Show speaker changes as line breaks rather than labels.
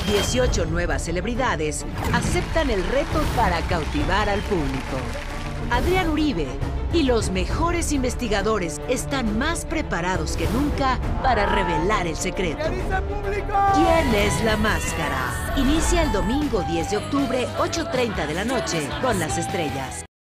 18 nuevas celebridades aceptan el reto para cautivar al público. Adrián Uribe y los mejores investigadores están más preparados que nunca para revelar el secreto. ¿Quién es la máscara? Inicia el domingo 10 de octubre, 8:30 de la noche, con Las Estrellas.